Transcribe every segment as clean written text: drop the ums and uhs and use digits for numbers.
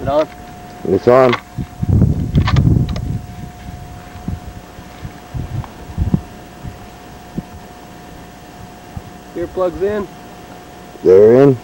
it on? It's on. Earplugs in? They're in.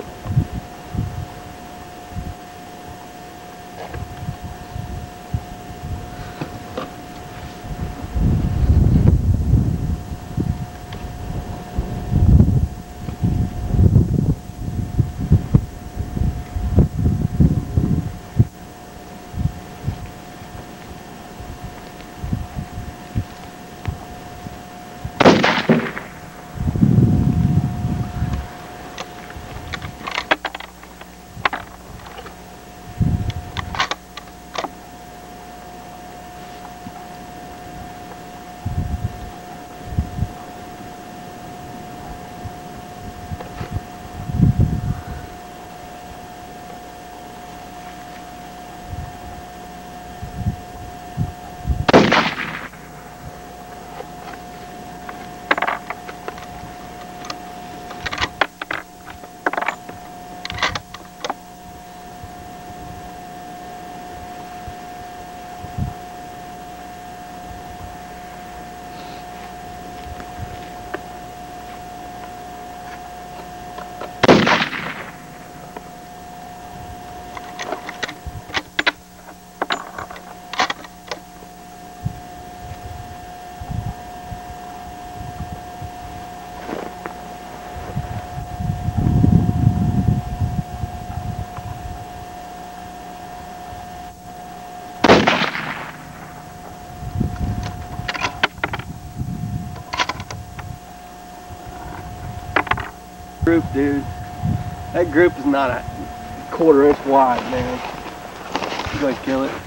Group, dude. That group is not a 1/4 inch wide, man. You're gonna kill it.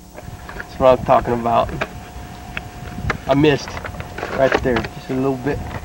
That's what I'm talking about. I missed right there, just a little bit.